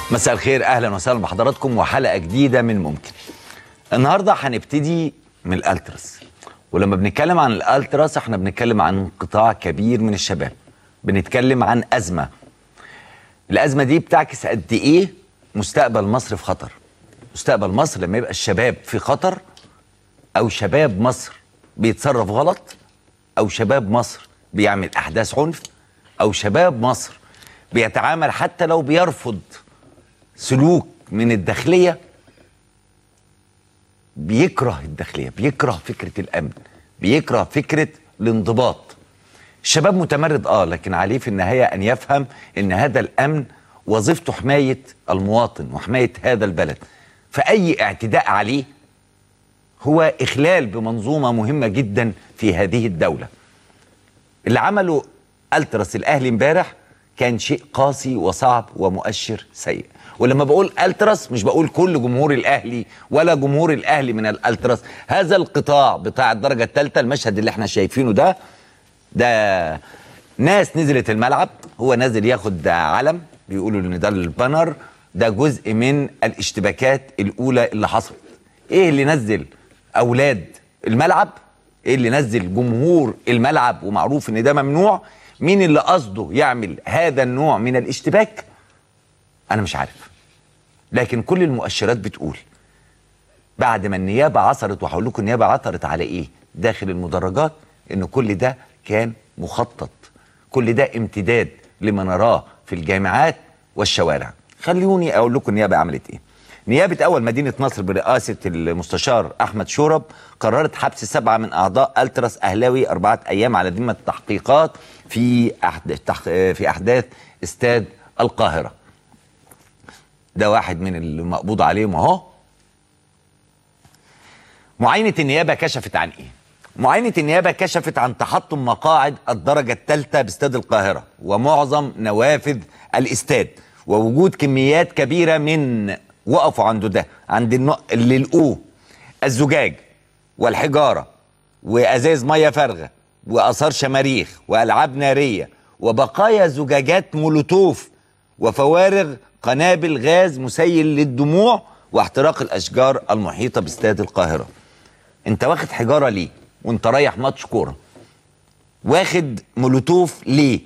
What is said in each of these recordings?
مساء الخير، اهلا وسهلا بحضراتكم وحلقه جديده من ممكن. النهارده هنبتدي من الالتراس، ولما بنتكلم عن الالتراس احنا بنتكلم عن قطاع كبير من الشباب، بنتكلم عن ازمه. الازمه دي بتعكس قد ايه مستقبل مصر في خطر. مستقبل مصر لما يبقى الشباب في خطر، او شباب مصر بيتصرف غلط، او شباب مصر بيعمل احداث عنف، او شباب مصر بيتعامل حتى لو بيرفض سلوك من الداخلية، بيكره الداخلية، بيكره فكرة الأمن، بيكره فكرة الانضباط. الشباب متمرد لكن عليه في النهاية أن يفهم أن هذا الأمن وظيفته حماية المواطن وحماية هذا البلد، فأي اعتداء عليه هو إخلال بمنظومة مهمة جدا في هذه الدولة. اللي عمله التراس الأهلي امبارح كان شيء قاسي وصعب ومؤشر سيء. ولما بقول التراس مش بقول كل جمهور الاهلي ولا جمهور الاهلي من الالتراس، هذا القطاع بتاع الدرجه الثالثه. المشهد اللي احنا شايفينه ده ناس نزلت الملعب، هو نازل ياخد علم، بيقولوا ان ده البانر، ده جزء من الاشتباكات الاولى اللي حصلت. ايه اللي نزل اولاد الملعب؟ ايه اللي نزل جمهور الملعب ومعروف ان ده ممنوع؟ مين اللي قصده يعمل هذا النوع من الاشتباك؟ أنا مش عارف، لكن كل المؤشرات بتقول بعد ما النيابة عثرت، وهقول لكم النيابة عثرت على إيه داخل المدرجات، إن كل ده كان مخطط، كل ده امتداد لما نراه في الجامعات والشوارع. خلوني أقول لكم النيابة عملت إيه. نيابة أول مدينة نصر برئاسة المستشار أحمد شورب قررت حبس 7 من أعضاء التراس أهلاوي 4 أيام على ذمة التحقيقات في أحداث استاد القاهرة. ده واحد من المقبوض عليهم اهو. معاينة النيابة كشفت عن ايه؟ معاينة النيابة كشفت عن تحطم مقاعد الدرجة الثالثة باستاد القاهرة ومعظم نوافذ الاستاد، ووجود كميات كبيرة من، وقفوا عنده ده، عند اللي لقوه الزجاج والحجارة وازاز مية فارغة واثار شماريخ والعاب نارية وبقايا زجاجات مولوتوف وفوارغ قنابل غاز مسيل للدموع واحتراق الاشجار المحيطه باستاد القاهره. انت واخد حجاره ليه وانت رايح ماتش كوره؟ واخد مولوتوف ليه؟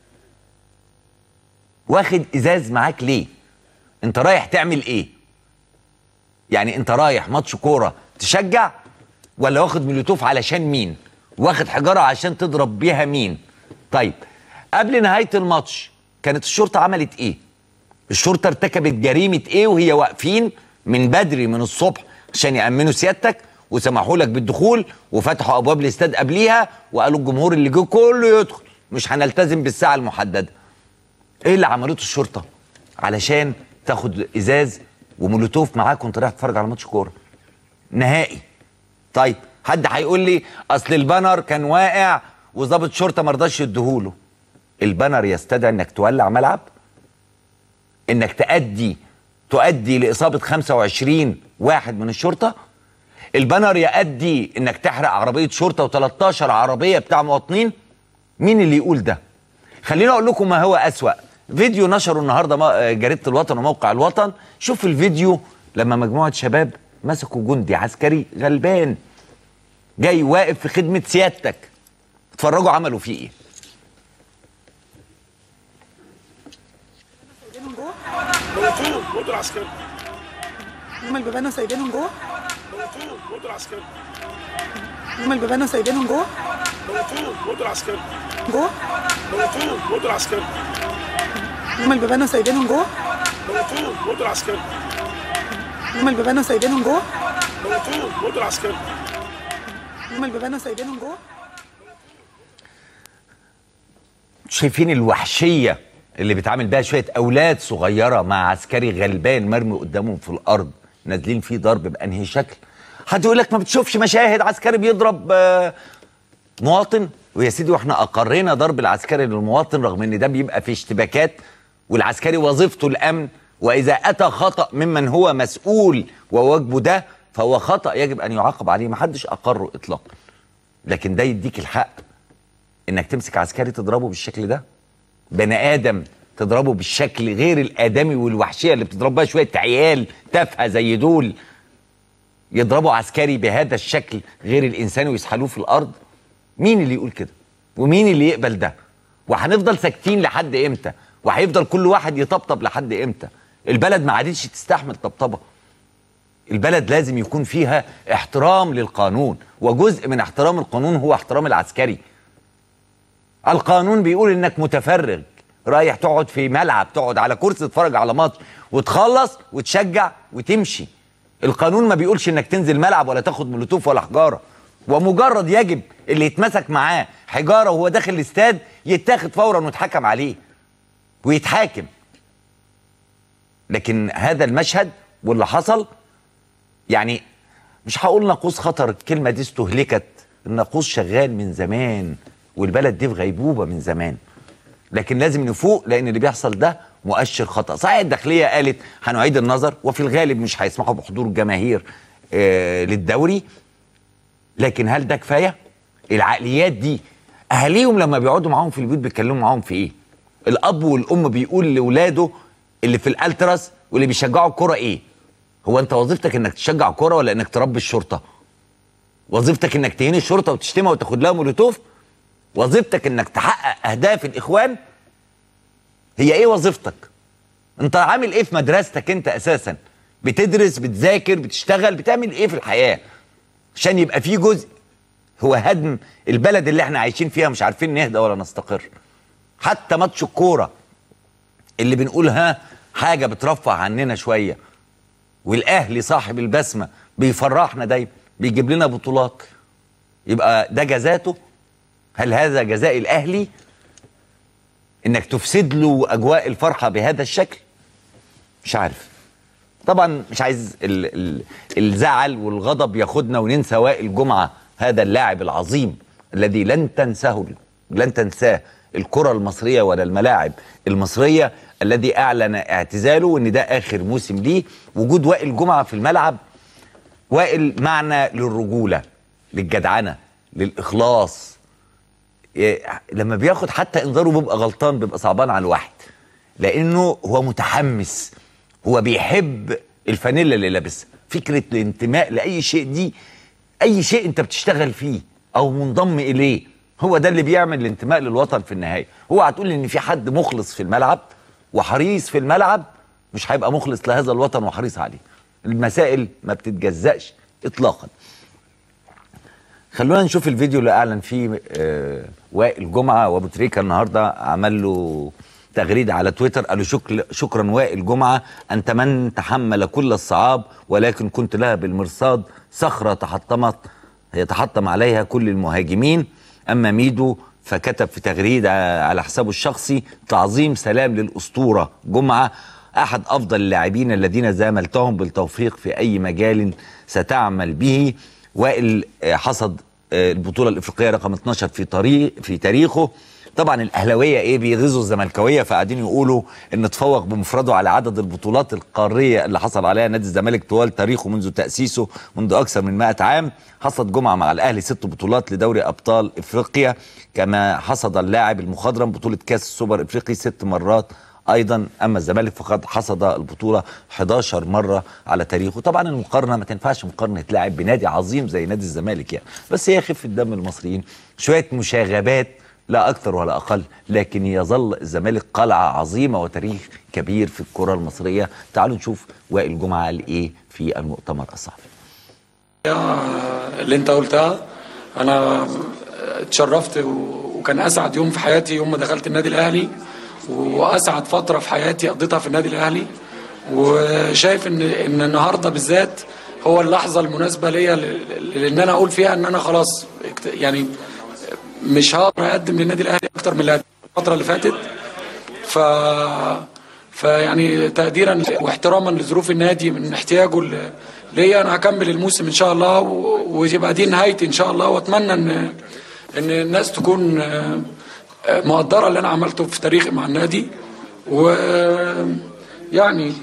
واخد ازاز معاك ليه؟ انت رايح تعمل ايه؟ يعني انت رايح ماتش كوره تشجع، ولا واخد مولوتوف علشان مين؟ واخد حجاره عشان تضرب بيها مين؟ طيب قبل نهايه الماتش كانت الشرطه عملت ايه؟ الشرطه ارتكبت جريمه ايه وهي واقفين من بدري من الصبح عشان يامنوا سيادتك وسمحوا لك بالدخول وفتحوا ابواب الاستاد قبليها وقالوا الجمهور اللي جه كله يدخل، مش هنلتزم بالساعه المحدده. ايه اللي عملته الشرطه علشان تاخد ازاز ومولوتوف معاك وانت رايح تتفرج على ماتش كوره نهائي؟ طيب حد هيقول لي اصل البانر كان واقع وظابط شرطه ما رضاش يديهوله. البانر يستدعي انك تولع ملعب؟ انك تؤدي لاصابه 25 واحد من الشرطه؟ البانر يؤدي انك تحرق عربيه شرطه و13 عربيه بتاع مواطنين؟ مين اللي يقول ده؟ خليني اقول لكم ما هو اسوأ. فيديو نشره النهارده جريده الوطن وموقع الوطن. شوف الفيديو لما مجموعه شباب مسكوا جندي عسكري غلبان جاي واقف في خدمه سيادتك. اتفرجوا عملوا فيه ايه. موتوا العسكري. هم البيبان وسايبينهم جوه؟ موتوا العسكري. هم البيبان وسايبينهم جوه؟ موتوا العسكري. جوه؟ موتوا العسكري. هم البيبان وسايبينهم جوه؟ موتوا العسكري. هم البيبان وسايبينهم جوه؟ موتوا العسكري. هم البيبان وسايبينهم جوه؟ شايفين الوحشيه اللي بيتعامل بيها شويه اولاد صغيره مع عسكري غلبان مرمي قدامهم في الارض نازلين فيه ضرب بانهي شكل؟ حد يقول لك ما بتشوفش مشاهد عسكري بيضرب مواطن؟ ويا سيدي واحنا اقرينا ضرب العسكري للمواطن رغم ان ده بيبقى في اشتباكات، والعسكري وظيفته الامن، واذا اتى خطا ممن هو مسؤول وواجبه ده فهو خطا يجب ان يعاقب عليه، ما حدش اقره اطلاقا. لكن ده يديك الحق انك تمسك عسكري تضربه بالشكل ده؟ بني ادم تضربه بالشكل غير الادمي والوحشيه اللي بتضرب بها شويه عيال تافهه زي دول، يضربوا عسكري بهذا الشكل غير الانساني ويسحلوه في الارض؟ مين اللي يقول كده؟ ومين اللي يقبل ده؟ وهنفضل ساكتين لحد امتى؟ وهيفضل كل واحد يطبطب لحد امتى؟ البلد ما عادتش تستحمل طبطبه. البلد لازم يكون فيها احترام للقانون، وجزء من احترام القانون هو احترام العسكري. القانون بيقول انك متفرغ رايح تقعد في ملعب، تقعد على كرسي تتفرج على ماتش وتخلص وتشجع وتمشي. القانون ما بيقولش انك تنزل ملعب ولا تاخد مولوتوف ولا حجاره، ومجرد يجب اللي يتمسك معاه حجاره وهو داخل الاستاد يتاخد فورا ويتحكم عليه ويتحاكم. لكن هذا المشهد واللي حصل، يعني مش هقول ناقوس خطر، الكلمه دي استهلكت، الناقوس شغال من زمان والبلد دي في غيبوبه من زمان، لكن لازم نفوق لان اللي بيحصل ده مؤشر خطأ. صحيح الداخليه قالت هنعيد النظر وفي الغالب مش هيسمحوا بحضور جماهير للدوري، لكن هل ده كفايه؟ العقليات دي اهاليهم لما بيقعدوا معاهم في البيت بيتكلموا معاهم في ايه؟ الاب والام بيقول لاولاده اللي في الالتراس واللي بيشجعوا الكوره ايه؟ هو انت وظيفتك انك تشجع كوره ولا انك تربي الشرطه؟ وظيفتك انك تهين الشرطه وتشتمها وتاخد لها مولوتوف؟ وظيفتك انك تحقق اهداف الاخوان؟ هي ايه وظيفتك؟ انت عامل ايه في مدرستك انت اساسا؟ بتدرس، بتذاكر، بتشتغل، بتعمل ايه في الحياه؟ عشان يبقى في جزء هو هدم البلد اللي احنا عايشين فيها، مش عارفين نهدى ولا نستقر. حتى ماتش الكوره اللي بنقولها حاجه بترفع عننا شويه، والاهلي صاحب البسمه بيفرحنا دايما، بيجيب لنا بطولات، يبقى ده جزاته؟ هل هذا جزاء الاهلي؟ انك تفسد له اجواء الفرحه بهذا الشكل؟ مش عارف. طبعا مش عايز الزعل والغضب ياخدنا وننسى وائل جمعه، هذا اللاعب العظيم الذي لن تنساه الكره المصريه ولا الملاعب المصريه، الذي اعلن اعتزاله وان ده اخر موسم ليه. وجود وائل جمعه في الملعب، وائل معنى للرجوله، للجدعنه، للاخلاص. لما بياخد حتى انذاره بيبقى غلطان، بيبقى صعبان على الواحد، لانه هو متحمس، هو بيحب الفانيلا اللي لابسها. فكره الانتماء لاي شيء دي، اي شيء انت بتشتغل فيه او منضم اليه، هو ده اللي بيعمل الانتماء للوطن في النهايه. هو هتقول ان في حد مخلص في الملعب وحريص في الملعب مش هيبقى مخلص لهذا الوطن وحريص عليه. المسائل ما بتتجزأش اطلاقا. خلونا نشوف الفيديو اللي اعلن فيه وائل جمعه، وابو تريكه النهارده عمل له تغريده على تويتر، قالوا شكرا وائل جمعه، انت من تحمل كل الصعاب ولكن كنت لها بالمرصاد، صخره يتحطم عليها كل المهاجمين. اما ميدو فكتب في تغريده على حسابه الشخصي، تعظيم سلام للاسطوره جمعه، احد افضل اللاعبين الذين زاملتهم بالتوفيق في اي مجال ستعمل به. وائل حصد البطوله الافريقيه رقم 12 في تاريخه. طبعا الاهلاويه بيغيظوا الزملكاويه، فقاعدين يقولوا ان تفوق بمفرده على عدد البطولات القاريه اللي حصل عليها نادي الزمالك طوال تاريخه منذ تاسيسه منذ اكثر من 100 عام. حصد جمعه مع الاهلي 6 بطولات لدوري ابطال افريقيا، كما حصد اللاعب المخضرم بطوله كاس السوبر الافريقي 6 مرات ايضا. اما الزمالك فقد حصد البطوله 11 مره على تاريخه. طبعا المقارنه ما تنفعش مقارنه لاعب بنادي عظيم زي نادي الزمالك يعني، بس هي خفه دم المصريين، شويه مشاغبات لا اكثر ولا اقل، لكن يظل الزمالك قلعه عظيمه وتاريخ كبير في الكره المصريه. تعالوا نشوف وائل جمعه قال ايه في المؤتمر الصحفي. اللي انت قلتها، انا اتشرفت وكان اسعد يوم في حياتي يوم ما دخلت النادي الاهلي، واسعد فتره في حياتي قضيتها في النادي الاهلي. وشايف ان النهارده بالذات هو اللحظه المناسبه ليا لان انا اقول فيها ان انا خلاص يعني مش هقدر اقدم للنادي الاهلي اكتر من اللي قدمته الفتره اللي فاتت. فيعني تقديرا واحتراما لظروف النادي من احتياجه ليا، انا هكمل الموسم ان شاء الله، ويبقى دي نهايتي ان شاء الله. واتمنى ان الناس تكون مقدره اللي انا عملته في تاريخي مع النادي. ويعني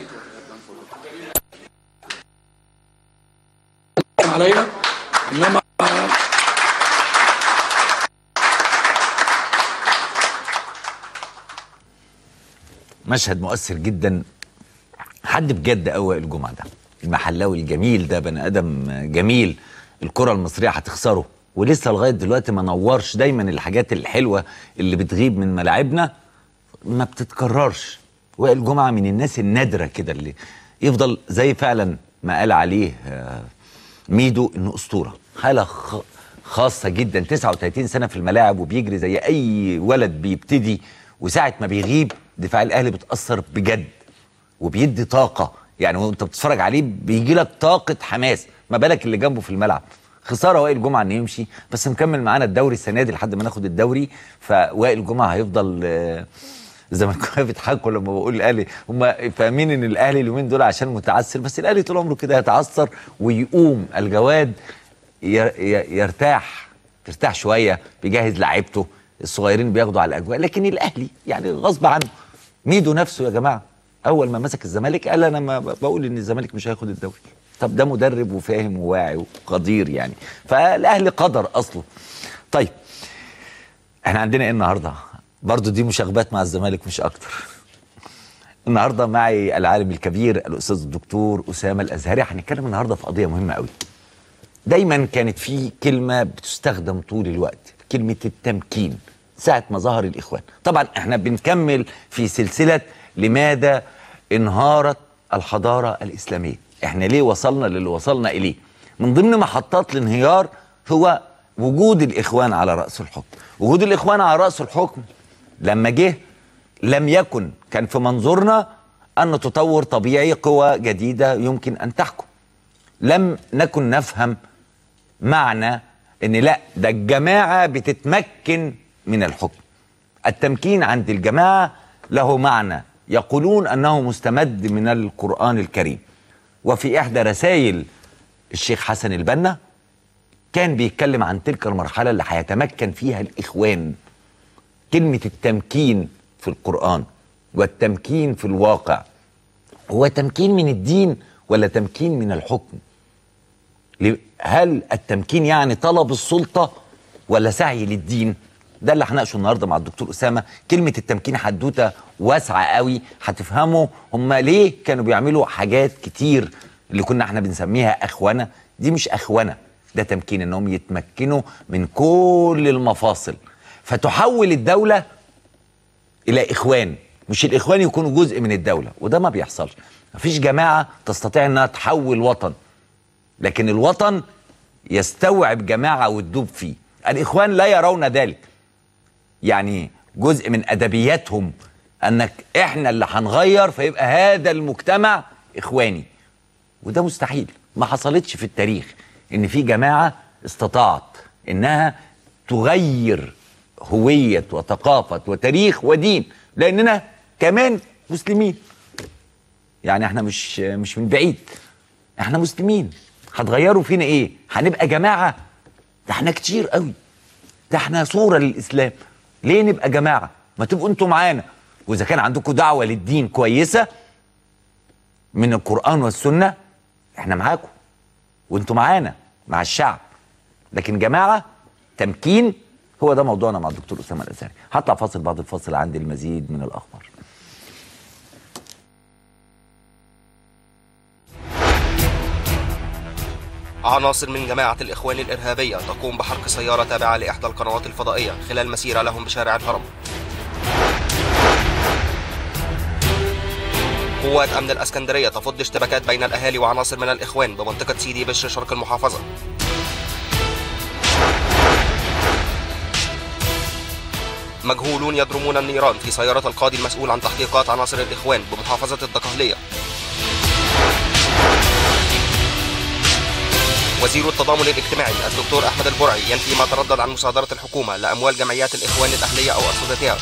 عليا انما مشهد مؤثر جدا. حد بجد قوي الجمعه ده، المحلاوي الجميل ده، بني ادم جميل، الكره المصريه هتخسره ولسه لغايه دلوقتي ما نورش. دايما الحاجات الحلوه اللي بتغيب من ملاعبنا ما بتتكررش. وائل جمعه من الناس النادره كده اللي يفضل زي فعلا ما قال عليه ميدو انه اسطوره، حاله خاصه جدا. 39 سنه في الملاعب وبيجري زي اي ولد بيبتدي، وساعه ما بيغيب دفاع الاهلي بتاثر بجد وبيدي طاقه، يعني وانت بتتفرج عليه بيجي لك طاقه حماس، ما بالك اللي جنبه في الملعب. خساره وائل جمعه انه يمشي، بس مكمل معانا الدوري السنه دي لحد ما ناخد الدوري. فوائل جمعه هيفضل زي ما كانوا بيضحكوا لما بقول الاهلي، هم فاهمين ان الاهلي اليومين دول عشان متعثر، بس الاهلي طول عمره كده يتعثر ويقوم الجواد ترتاح شويه، بيجهز لعيبته الصغيرين بياخدوا على الاجواء. لكن الاهلي يعني غصب عنه. ميدو نفسه يا جماعه اول ما مسك الزمالك قال انا ما بقول ان الزمالك مش هياخد الدوري. طب ده مدرب وفاهم وواعي وقدير يعني، فالاهلي قدر اصله. طيب احنا عندنا ايه النهارده؟ برضو دي مشاغبات مع الزمالك مش اكتر. النهارده معي العالم الكبير الاستاذ الدكتور اسامه الازهري. هنتكلم النهارده في قضيه مهمه قوي. دايما كانت في كلمه بتستخدم طول الوقت، كلمه التمكين، ساعه ما ظهر الاخوان. طبعا احنا بنكمل في سلسله لماذا انهارت الحضاره الاسلاميه، احنا ليه وصلنا للي وصلنا اليه. من ضمن محطات الانهيار هو وجود الاخوان على راس الحكم. وجود الاخوان على راس الحكم لما جه لم يكن، كان في منظورنا ان تطور طبيعي قوى جديده يمكن ان تحكم. لم نكن نفهم معنى ان لا ده الجماعه بتتمكن من الحكم. التمكين عند الجماعه له معنى، يقولون انه مستمد من القرآن الكريم. وفي احدى رسائل الشيخ حسن البنا كان بيتكلم عن تلك المرحله اللي هيتمكن فيها الاخوان. كلمه التمكين في القرآن والتمكين في الواقع، هو تمكين من الدين ولا تمكين من الحكم؟ هل التمكين يعني طلب السلطه ولا سعي للدين؟ ده اللي هناقشه النهارده مع الدكتور اسامه. كلمه التمكين حدوته واسعه قوي، هتفهموا هم ليه كانوا بيعملوا حاجات كتير اللي كنا احنا بنسميها اخونه. دي مش اخونه، ده تمكين، انهم يتمكنوا من كل المفاصل، فتحول الدوله الى اخوان، مش الاخوان يكونوا جزء من الدوله. وده ما بيحصلش. مفيش جماعه تستطيع انها تحول وطن، لكن الوطن يستوعب جماعه وتدوب فيه. الاخوان لا يرون ذلك، يعني جزء من ادبياتهم انك احنا اللي هنغير فيبقى هذا المجتمع اخواني، وده مستحيل. ما حصلتش في التاريخ ان في جماعه استطاعت انها تغير هويه وثقافه وتاريخ ودين، لاننا كمان مسلمين. يعني احنا مش من بعيد، احنا مسلمين. هتغيروا فينا ايه؟ هنبقى جماعه؟ ده احنا كتير قوي، ده احنا صوره للاسلام. ليه نبقى جماعه؟ ما تبقوا انتوا معانا، واذا كان عندكم دعوه للدين كويسه من القرآن والسنه احنا معاكم وانتوا معانا مع الشعب. لكن جماعه تمكين، هو ده موضوعنا مع الدكتور اسامه الازهري. هطلع فاصل، بعد الفاصل عندي المزيد من الاخبار. عناصر من جماعة الإخوان الإرهابية تقوم بحرق سيارة تابعة لإحدى القنوات الفضائية خلال مسيرة لهم بشارع الهرم. قوات أمن الإسكندرية تفض اشتباكات بين الأهالي وعناصر من الإخوان بمنطقة سيدي بشر شرق المحافظة. مجهولون يضرمون النيران في سيارة القاضي المسؤول عن تحقيقات عناصر الإخوان بمحافظة الدقهلية. وزير التضامن الاجتماعي الدكتور أحمد البرعي ينفي ما تردد عن مصادرة الحكومة لأموال جمعيات الإخوان الأهلية أو أرصدتها.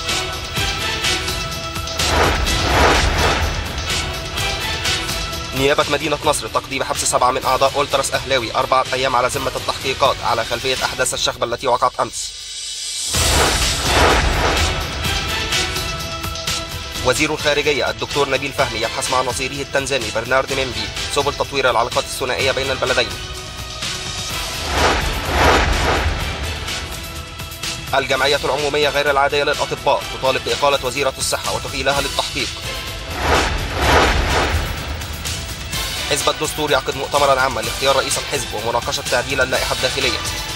نيابة مدينة نصر تقضي بحبس 7 من أعضاء أولتراس أهلاوي 4 أيام على ذمة التحقيقات على خلفية أحداث الشغبة التي وقعت أمس. وزير الخارجية الدكتور نبيل فهمي يبحث مع نظيره التنزاني برنارد ميمبي سبل تطوير العلاقات الثنائية بين البلدين. الجمعية العمومية غير العادية للأطباء تطالب بإقالة وزيرة الصحة وتحيلها للتحقيق. حزب الدستور يعقد مؤتمرا عاما لاختيار رئيس الحزب ومناقشة تعديل اللائحة الداخلية.